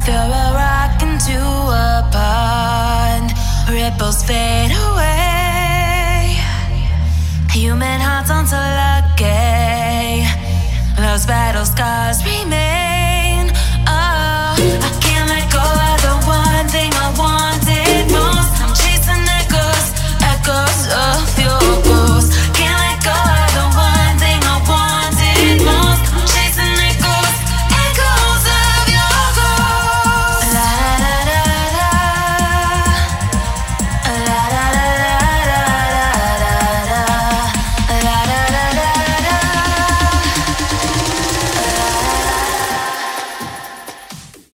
Throw a rock into a pond, ripples fade away. Human hearts aren't so lucky. Those battle scars remain.